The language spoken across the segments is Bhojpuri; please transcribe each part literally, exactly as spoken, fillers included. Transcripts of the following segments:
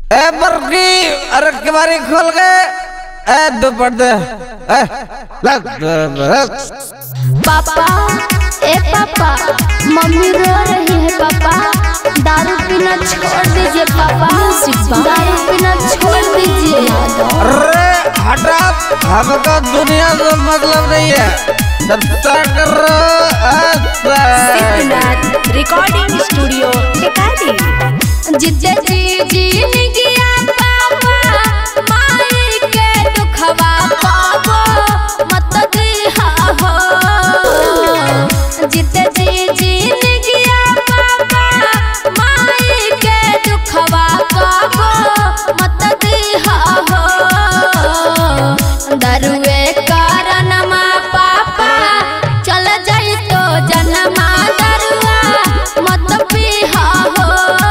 ए बरकी अरे किवारी खोल के ए दुपट्टे ए लग पापा ए पापा मम्मी रो रही है पापा दारू पीना छोड़ दीजिए पापा दारू पीना छोड़ दीजिए। अरे हटा हमको दुनिया से मतलब नहीं है रिकॉर्डिंग स्टूडियो जिद्दे जी जी निगिया पापा माई के दुखवा पापो मत दिहा हो जिद्दे जी जी निगिया पापा माई के दुखवा पापो मत दिहा हो दरुए कारणमा पापा चल जाई तो जन्मा दरुआ मत पीहा हो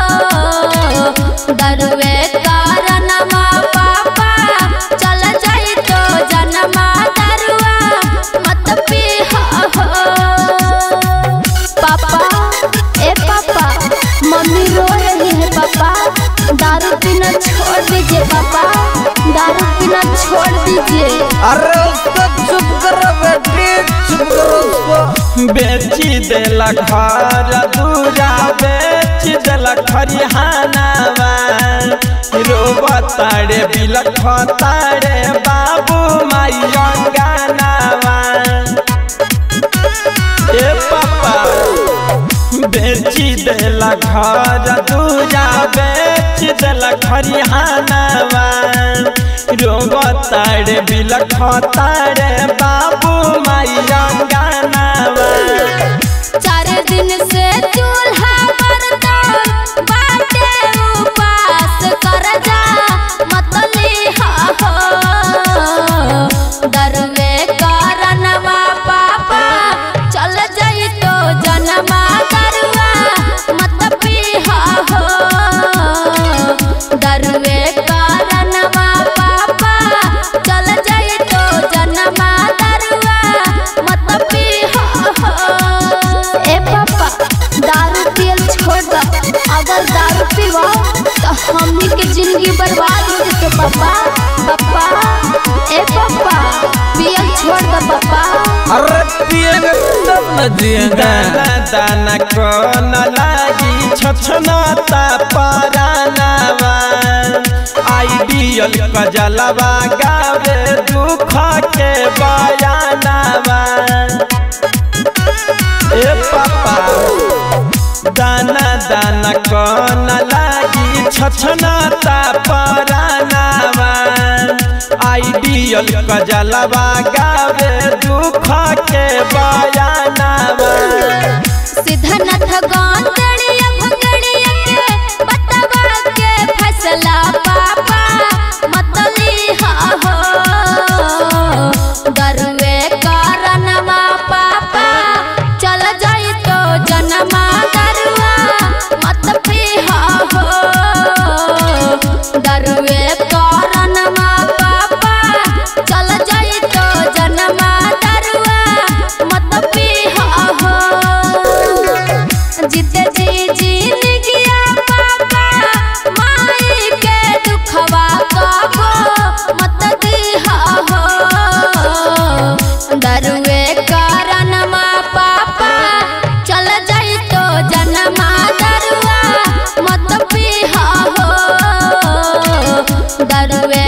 दरुए कारणमा पापा चल जाई तो जन्मा दरुआ मत पीहा हो। पापा ए पापा मम्मी रो रही है पापा दारू पीना छोड़ दीजिए पापा दारू पीना छोड़ दीजिए। अरे उसको चुप करो बेटी चुप करो उसको। बेची देला घर दूरा बेच देला खरिहानावा रोबताड़े बिलखताड़े बाबू माई अंगनावा। ए पापा बेची देला घर दूरा बेच देला खरिहानावा रोबताड़े बिलखताड़े बाबू माई अंगनावा। चार दिन से चूल्हा बर्तन बाटे उपास कर जा मत लिहा हो दरुए कारणवा पापा चल जाई तो जन्मा दरुआ मत पीहा हो दरुए कारणवा पापा चल जाई तो जन्मा दरुआ मत पीहा हो। ए पापा दारू पियल छोड़ दो अगर दारू पीवा तो हमनी के जिंदगी बर्बाद हो जते पापा पापा ए पापा पियल छोड़ दो पापा। अरे पिएंगे तब न जिएंगे। दाना दाना को न लागी छछनाता परानावा आइडियल कजलवा गावे दुख के बयानावा। ए पापा दाना दाना को न लागी छछनाता परानावा आइडियल कजलवा गावे दुख के बयानावा। सिद्धनाथ गांधड़िया भगड़िया के बतवा के फैसला पापा मत लिहा हो दरुए कारणवा पापा चल जाई तो जन्मा दरुआ मत पीहा हो दरुए कारणवा पापा चल जाई तो जन्मा दरुआ मत पीहा हो जिद्दे जी जी निगिया पापा माई के दुखवा पापो मत दिहा हो दरुए कारणवा पापा चल जाई तो जन्मा दरुआ मत पीहा हो दरुए